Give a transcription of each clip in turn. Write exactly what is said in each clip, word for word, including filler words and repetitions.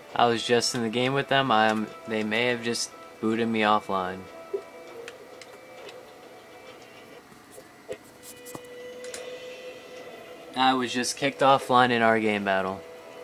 I was just in the game with them. I'm, they may have just booted me offline. I was just kicked offline in our game battle.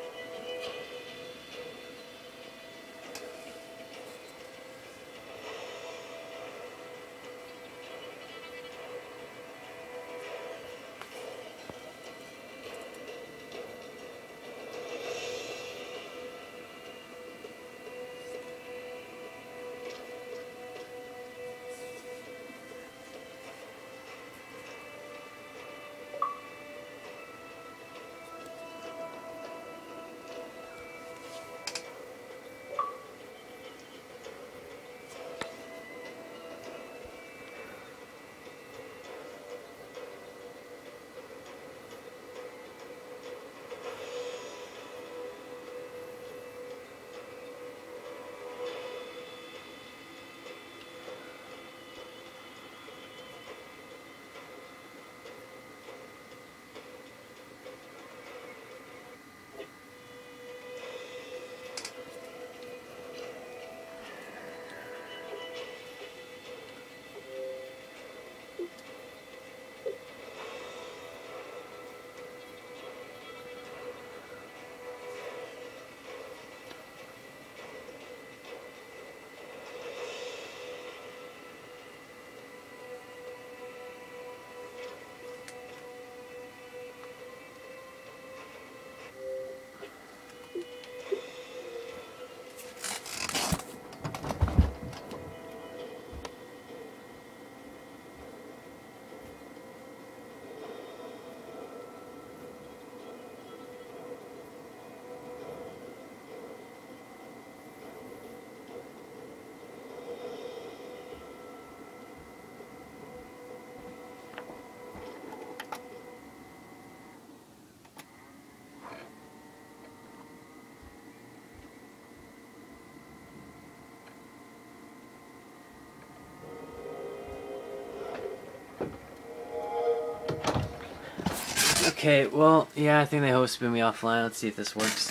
Okay, well, yeah, I think they hosted me offline. Let's see if this works.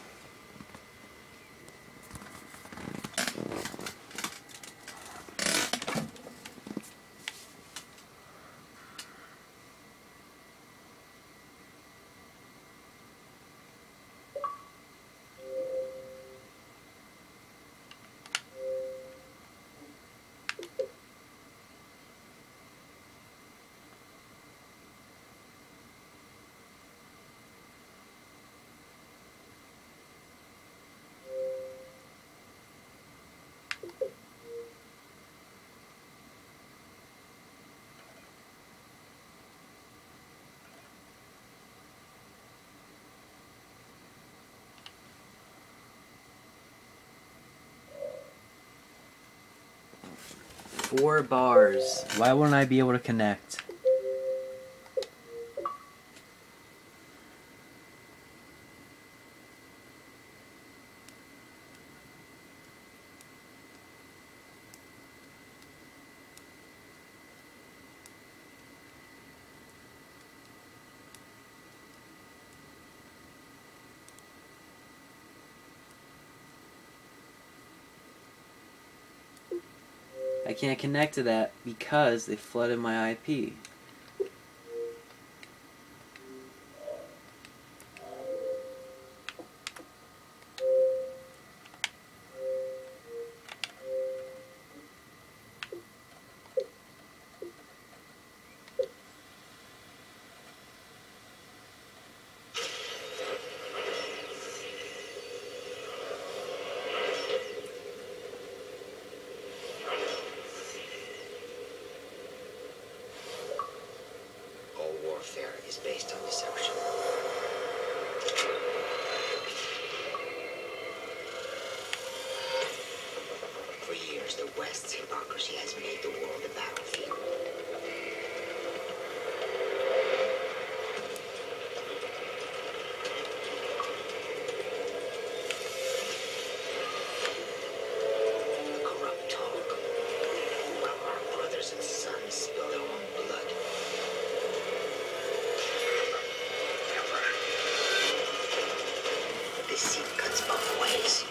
Four bars. Why wouldn't I be able to connect? I can't connect to that because they flooded my I P. Warfare is based on deception. For years, the West's hypocrisy has made the world a battlefield. The corrupt talk, while our brothers and sons spill their own blood. Deceit cuts both ways.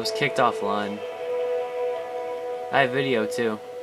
was kicked offline. I have video too.